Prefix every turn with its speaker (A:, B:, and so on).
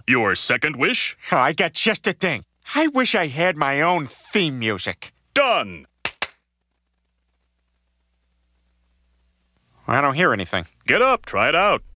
A: Your second wish?
B: Oh, I got just the thing. I wish I had my own theme music.
A: Done!
B: I don't hear anything.
A: Get up, try it out.